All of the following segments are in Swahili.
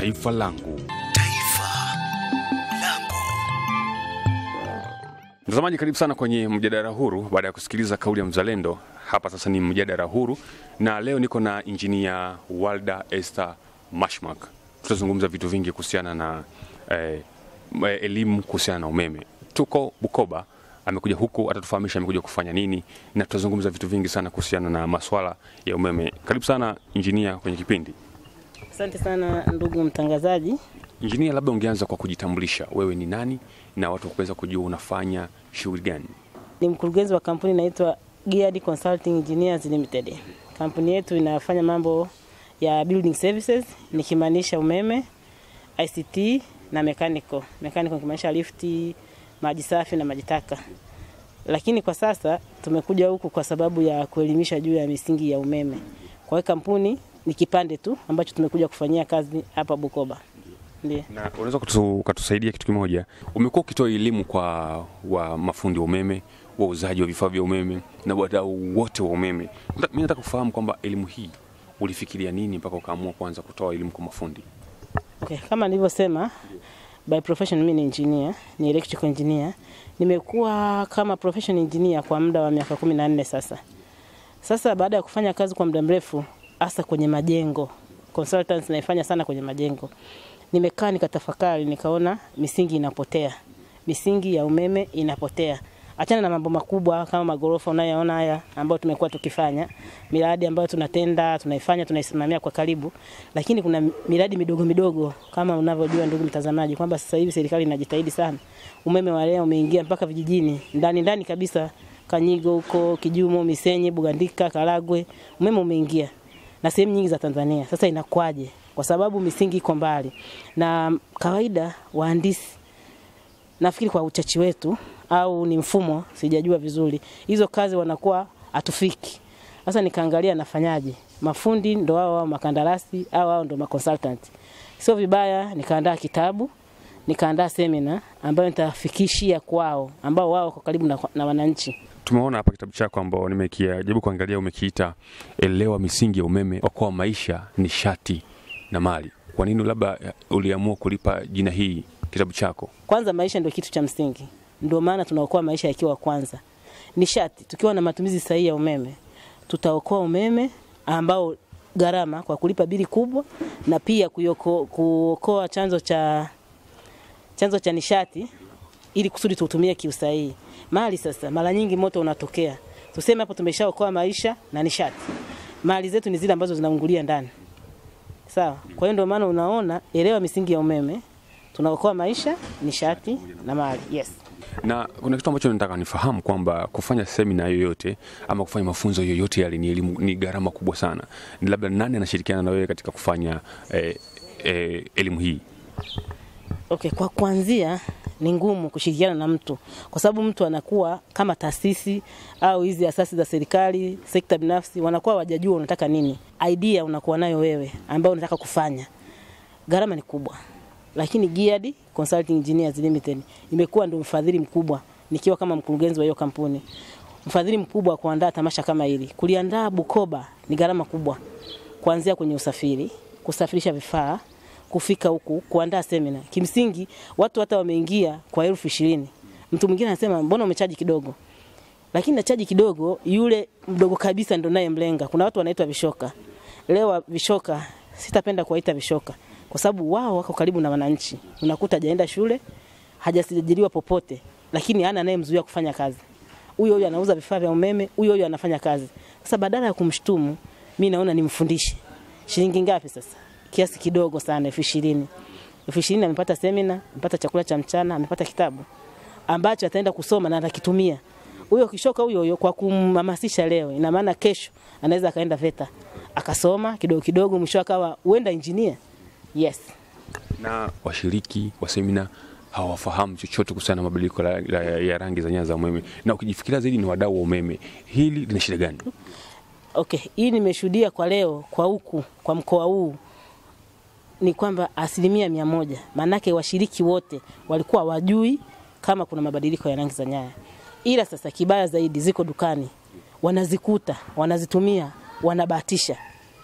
Taifa Langu. Taifa Langu. Mtazamaji, karibu sana kwenye mjadala huru. Baada ya kusikiliza kauli ya mzalendo, hapa sasa ni mjadala huru, na leo niko na Engineer Walda Esther Mashmak. Tutazungumza vitu vingi kuhusiana na elimu kuhusiana na umeme. Tuko Bukoba, amekuja huku atatufahamisha amekuja kufanya nini, na tutazungumza vitu vingi sana kuhusiana na masuala ya umeme. Karibu sana Engineer kwenye kipindi. Asante sana ndugu mtangazaji. Engineer, labda ungeanza kwa kujitambulisha, wewe ni nani na watu kuweza kujua unafanya shughuli gani? Ni mkurugenzi wa kampuni inaitwa Geared Consulting Engineers Limited. Kampuni yetu inafanya mambo ya building services, nikimaanisha umeme, ICT na mechanical. Mechanical nikimaanisha lifti, maji safi na maji taka. Lakini kwa sasa tumekuja huku kwa sababu ya kuelimisha juu ya misingi ya umeme. Kwa hiyo kampuni ni kipande tu ambacho tumekuja kufanyia kazi hapa Bukoba. Ndiyo. Na unaweza kutusaidia kitu kimoja? Umekuwa ukitoa elimu kwa mafundi wa umeme, wauzaji wa vifaa vya umeme na wadau wote wa umeme. Mimi nataka kufahamu kwamba elimu hii ulifikiria nini mpaka ukaamua kuanza kutoa elimu kwa mafundi? Okay, kama nilivyosema, by profession mimi ni engineer, ni electrical engineer. Nimekuwa kama professional engineer kwa muda wa miaka 14 sasa. Sasa baada ya kufanya kazi kwa muda mrefu hasa kwenye majengo, consultants naifanya sana kwenye majengo, nimekaa nikatafakari, nikaona misingi inapotea. Misingi ya umeme inapotea. Achana na mambo makubwa kama magorofa unayoona haya ambayo tumekuwa tukifanya, miradi ambayo tunatenda, tunaifanya, tunaisimamia kwa karibu, lakini kuna miradi midogo midogo kama unavyojua ndugu mtazamaji kwamba sasa hivi serikali inajitahidi sana. Umeme wa leo umeingia mpaka vijijini, ndani kabisa, Kanyigo huko, Kijumo, Misenyi, Bugandika, Karagwe, umeme umeingia na sehemu nyingi za Tanzania. Sasa inakwaje? Kwa sababu misingi iko mbali. Na kawaida wahandisi, nafikiri kwa uchachi wetu au ni mfumo sijajua vizuri, hizo kazi wanakuwa hatufiki. Sasa nikaangalia nafanyaje. Mafundi ndo wao makandarasi au wao ndo maconsultant. Sio vibaya nikaandaa kitabu, nikaandaa seminar ambayo nitafikishia kwao ambao wao kwa karibu na wananchi. Tumeona hapa kitabu chako ambao jaribu kuangalia, umekiita Elewa Misingi ya Umeme, Okoa Maisha, Nishati na Mali. Kwa nini labda uliamua kulipa jina hii kitabu chako? Kwanza maisha ndio kitu cha msingi. Ndio maana tunaokoa maisha yakiwa kwanza. Nishati, tukiwa na matumizi sahihi ya umeme, tutaokoa umeme ambao gharama kwa kulipa bili kubwa, na pia kuokoa chanzo cha nishati ili kusudi tutumie kiusahihi. Mali sasa, mara nyingi moto unatokea. Tuseme hapo tumeshaokoa maisha na nishati. Mali zetu ni zile ambazo zinaungulia ndani. Sawa? Kwa hiyo ndio maana unaona elewa misingi ya umeme, tunaokoa maisha, nishati na mali. Yes. Na kuna kitu ambacho nataka nifahamu kwamba kufanya semina yoyote ama kufanya mafunzo yoyote yale ni elimu, ni gharama kubwa sana. Ni labda nani anashirikiana na wewe katika kufanya elimu hii? Okay, kwa kuanzia ni ngumu kushirikiana na mtu kwa sababu mtu anakuwa kama taasisi au hizi asasi za serikali, sekta binafsi, wanakuwa wajajua unataka nini. Idea unakuwa nayo wewe ambayo unataka kufanya. Gharama ni kubwa. Lakini Geared Consulting Engineers Limited imekuwa ndio mfadhili mkubwa, nikiwa kama mkurugenzi wa hiyo kampuni. Mfadhili mkubwa kuandaa tamasha kama hili. Kuliandaa Bukoba ni gharama kubwa. Kuanzia kwenye usafiri, kusafirisha vifaa, kufika huku, kuandaa seminar. Kimsingi watu hata wameingia kwa 20,000. Mtu mwingine anasema mbona umechaji kidogo? Lakini na chaji kidogo, yule mdogo kabisa ndo naye mlenga. Kuna watu wanaitwa vishoka. Leo vishoka sitapenda kuwaita vishoka kwa sababu wao wako karibu na wananchi. Unakuta hajaenda shule, hajasajiliwa popote, lakini hana anayemzuia kufanya kazi. Huyo anauza vifaa vya umeme, huyo anafanya kazi. Sasa badala ya kumshtumu, mimi naona nimfundishe. Shilingi ngapi sasa? Kiasi kidogo sana, 20,000. 20,000 amepata seminar, amepata chakula cha mchana, amepata kitabu ambacho ataenda kusoma na atakitumia. Huyo kishoka huyo kwa kumhamasisha leo, ina maana kesho anaweza akaenda VETA akasoma kidogo mwisho akawa uenda engineer. Yes. Na washiriki wa semina hawafahamu chochote kuhusiana na mabadiliko ya rangi za nyaya za umeme, na ukijifikiria zaidi ni wadau wa umeme, hili lina shida gani? Okay, hii nimeshuhudia kwa leo kwa huku kwa mkoa huu ni kwamba 100%. Manake washiriki wote walikuwa wajui kama kuna mabadiliko ya rangi za nyaya. Ila sasa kibaya zaidi ziko dukani. Wanazikuta, wanazitumia, wanabahatisha.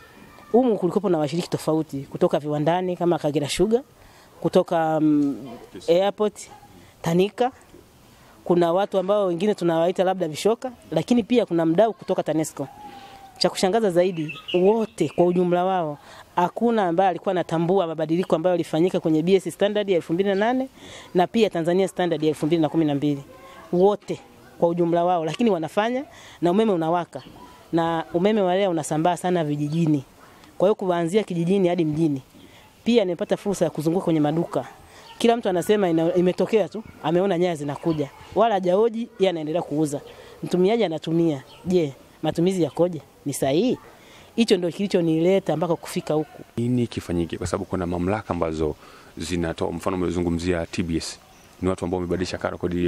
Humu kulikuwa na washiriki tofauti kutoka viwandani kama Kagera Sugar, kutoka airport, Tanika. Kuna watu ambao wengine tunawaita labda vishoka, lakini pia kuna mdau kutoka TANESCO. Cha kushangaza zaidi, wote kwa ujumla wao hakuna ambaye alikuwa anatambua mabadiliko ambayo yalifanyika kwenye BS standard ya 2008 na pia Tanzania standard ya 2012. Wote kwa ujumla wao, lakini wanafanya na umeme unawaka. Na umeme wale unasambaa sana vijijini. Kwa hiyo kuanzia kijijini hadi mjini. Pia nimepata fursa ya kuzunguka kwenye maduka. Kila mtu anasema imetokea tu, ameona nyaya zinakuja. Wala hajaoji, yeye anaendelea kuuza. Mtumiaji anatumia. Je, matumizi yakoje? Ni sahihi? Hicho ndio kilichonileta mpaka kufika huku. Nini kifanyike? Kwa sababu kuna mamlaka ambazo zinatoa, mfano umezungumzia TBS. Ni watu ambao wamebadilisha kodi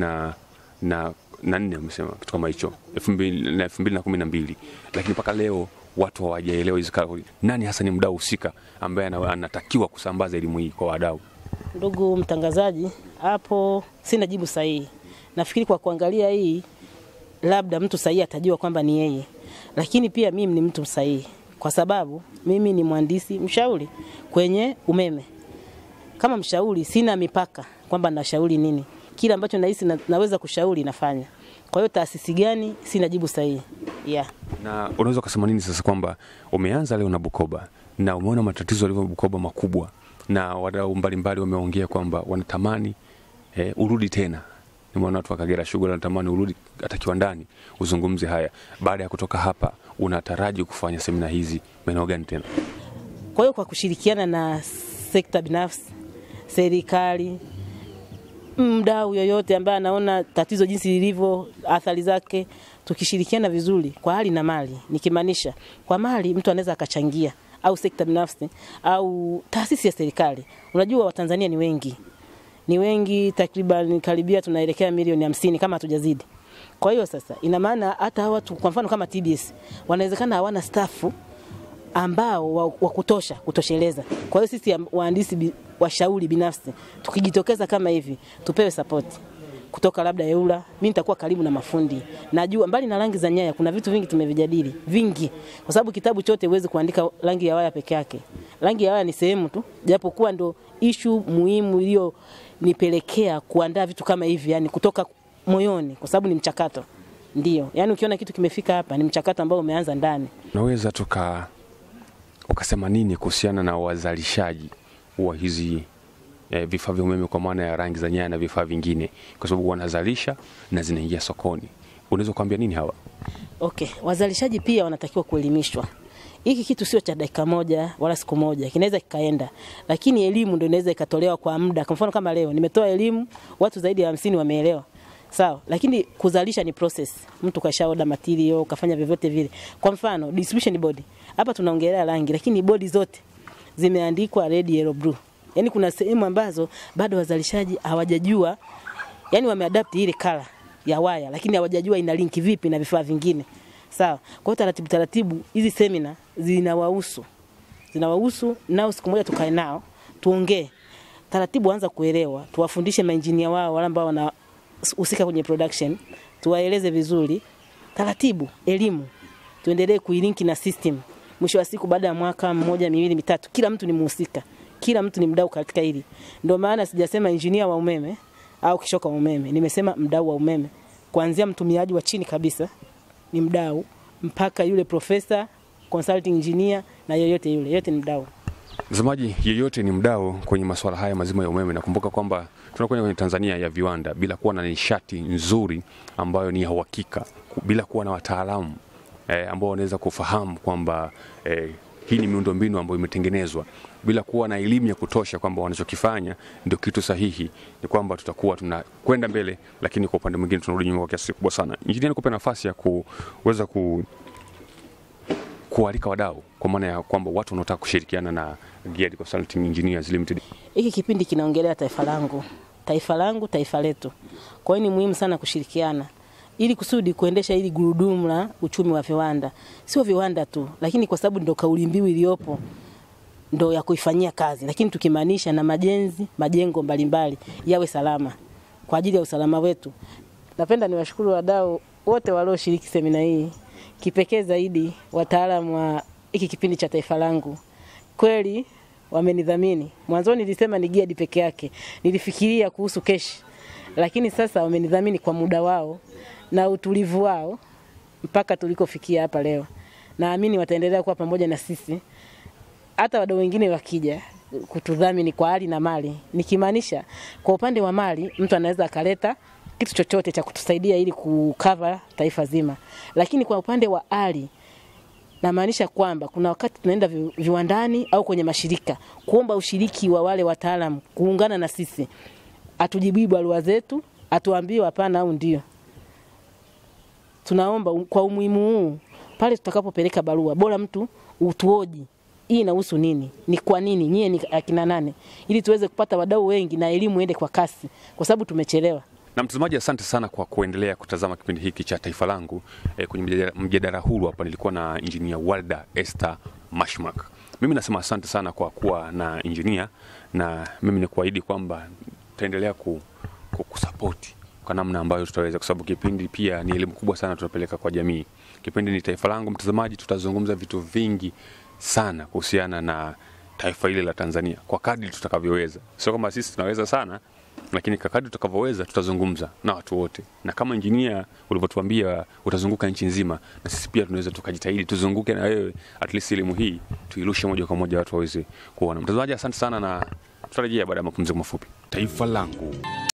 2004 umesema kitu kama hicho. 2012. Lakini mpaka leo watu hawajaelewa hizo kodi. Nani hasa ni mdau husika ambaye anatakiwa kusambaza elimu hii kwa wadau? Ndugu mtangazaji, hapo sina jibu sahihi. Nafikiri kwa kuangalia hii labda mtu sahihi atajua kwamba ni yeye. Lakini pia mimi ni mtu sahihi kwa sababu mimi ni mhandisi mshauri kwenye umeme. Kama mshauri sina mipaka kwamba nashauri nini. Kila ambacho nahisi naweza kushauri nafanya. Kwa hiyo taasisi gani sina jibu sahihi. Yeah. Na unaweza kusema nini sasa kwamba umeanza leo na Bukoba na umeona matatizo yalivyo Bukoba makubwa na wadau mbalimbali wameongea kwamba wanatamani urudi tena. Nimeona watu wa Kagera Sugar wanatamani urudi hata kiwandani uzungumze haya. Baada ya kutoka hapa unataraji kufanya semina hizi maeneo gani tena? Kwa hiyo kwa kushirikiana na sekta binafsi, serikali, mdau yoyote ambaye anaona tatizo jinsi lilivyo, athari zake, tukishirikiana vizuri kwa hali na mali. Nikimaanisha kwa mali mtu anaweza akachangia au sekta binafsi au taasisi ya serikali. Unajua Watanzania ni wengi. Ni wengi, takriban karibia tunaelekea milioni 50 kama hatujazidi. Kwa hiyo sasa ina maana hata watu kwa mfano kama TBS wanawezekana hawana stafu ambao wa kutosheleza. Kwa hiyo sisi wahandisi washauri binafsi tukijitokeza kama hivi tupewe support kutoka labda EULA. Mimi nitakuwa karibu na mafundi. Najua mbali na rangi za nyaya kuna vitu vingi tumevijadili, vingi. Kwa sababu kitabu chote huwezi kuandika rangi ya waya peke yake. Rangi ya waya ni sehemu tu, japokuwa ndo issue muhimu iliyo nipelekea kuandaa vitu kama hivi, yani kutoka moyoni kwa sababu ni mchakato. Ndio. Yani ukiona kitu kimefika hapa ni mchakato ambao umeanza ndani. Naweza ukasema nini kuhusiana na wazalishaji wa hizi vifaa vya umeme kwa maana ya rangi za nyaya na vifaa vingine, kwa sababu wanazalisha na zinaingia sokoni? Unaweza kuambia nini hawa? Okay, wazalishaji pia wanatakiwa kuelimishwa. Hiki kitu sio cha dakika moja wala siku moja, kinaweza kikaenda. Lakini elimu ndio inaweza ikatolewa kwa muda. Kwa mfano kama leo nimetoa elimu, watu zaidi ya 50 wameelewa. Sawa, lakini kuzalisha ni process. Mtu kashaoda material, kafanya vyovyote vile. Kwa mfano, distribution board. Hapa tunaongelea rangi, lakini bodi zote zimeandikwa red, yellow, blue. Yaani kuna sehemu ambazo bado wazalishaji hawajajua, yani wameadapt ile color ya waya, lakini hawajajua ina link vipi na vifaa vingine. Sawa. Kwa hiyo taratibu hizi semina zinawahusu nao, siku moja tukae nao tuongee taratibu, anza kuelewa, tuwafundishe maengineer wao wale ambao wanahusika kwenye production, tuwaeleze vizuri taratibu, elimu tuendelee kuilinki na system. Mwisho wa siku baada ya mwaka mmoja, miwili, mitatu, kila mtu ni mhusika, kila mtu ni mdau katika hili. Ndio maana sijasema engineer wa umeme au kishoka wa umeme, nimesema mdau wa umeme. Kuanzia mtumiaji wa chini kabisa ni mdau mpaka yule professor, consulting engineer na yoyote yule, yote ni mdau. Mtazamaji, yeyote ni mdau kwenye masuala haya mazima ya umeme. Nakumbuka kwamba tunakwenda kwenye Tanzania ya viwanda bila kuwa na nishati nzuri ambayo ni ya uhakika, bila kuwa na wataalamu ambao wanaweza kufahamu kwamba hii ni miundombinu ambayo imetengenezwa, bila kuwa na elimu ya kutosha kwamba wanachokifanya ndio kitu sahihi, ni kwamba tutakuwa tunakwenda mbele, lakini kwa upande mwingine tunarudi nyuma kwa kiasi kikubwa sana. Injinia, nikupe nafasi ya kuweza kualika wadau, kwa maana ya kwamba watu wanaotaka kushirikiana na Geared Consulting Engineers Limited. Hiki kipindi kinaongelea taifa langu, taifa letu. Kwa hiyo ni muhimu sana kushirikiana ili kusudi kuendesha ili gurudumu la uchumi wa viwanda. Sio viwanda tu, lakini kwa sababu ndio kauli mbiu iliyopo ndio ya kuifanyia kazi, lakini tukimaanisha na majengo mbalimbali yawe salama kwa ajili ya usalama wetu. Napenda niwashukuru wadau wote walioshiriki semina hii. Kipekee zaidi wataalamu wa hiki kipindi cha Taifa Langu. Kweli wamenidhamini. Mwanzo nilisema ni Giadi peke yake. Nilifikiria kuhusu keshi. Lakini sasa wamenidhamini kwa muda wao na utulivu wao mpaka tulikofikia hapa leo. Naamini wataendelea kuwa pamoja na sisi. Hata wadau wengine wakija kutudhamini kwa hali na mali. Nikimaanisha kwa upande wa mali mtu anaweza akaleta kitu chochote cha kutusaidia ili kukava taifa zima. Lakini kwa upande wa hali namaanisha kwamba kuna wakati tunaenda viwandani au kwenye mashirika kuomba ushiriki wa wale wataalamu kuungana na sisi. Atujibu barua zetu, atuambie hapana au ndio. Tunaomba kwa umuhimu huu pale tutakapopeleka barua bora mtu utuoji hii inahusu nini? Ni kwa nini? Nyie ni akina nane? Ili tuweze kupata wadau wengi na elimu iende kwa kasi kwa sababu tumechelewa. Na mtazamaji, asante sana kwa kuendelea kutazama kipindi hiki cha Taifa Langu. Kwenye mjadala huru hapa nilikuwa na Engineer Walda Esther Mashmak. Mimi nasema asante sana kwa kuwa na engineer, na mimi ni kuahidi kwamba tutaendelea kusupport kwa namna ambayo tutaweza, kwa sababu kipindi pia ni elimu kubwa sana tunapeleka kwa jamii. Kipindi ni Taifa Langu, mtazamaji, tutazungumza vitu vingi sana kuhusiana na taifa hili la Tanzania kwa kadri tutakavyoweza. Sio kama sisi tunaweza sana, lakini kadri tutakavyoweza tutazungumza na watu wote. Na kama engineer ulivyotuambia utazunguka nchi nzima, na sisi pia tunaweza tukajitahidi tuzunguke na wewe, at least elimu hii tuirushe moja kwa moja watu waweze kuona. Mtazamaji, asante sana na tutarejea baada ya mapumziko mafupi. Taifa Langu.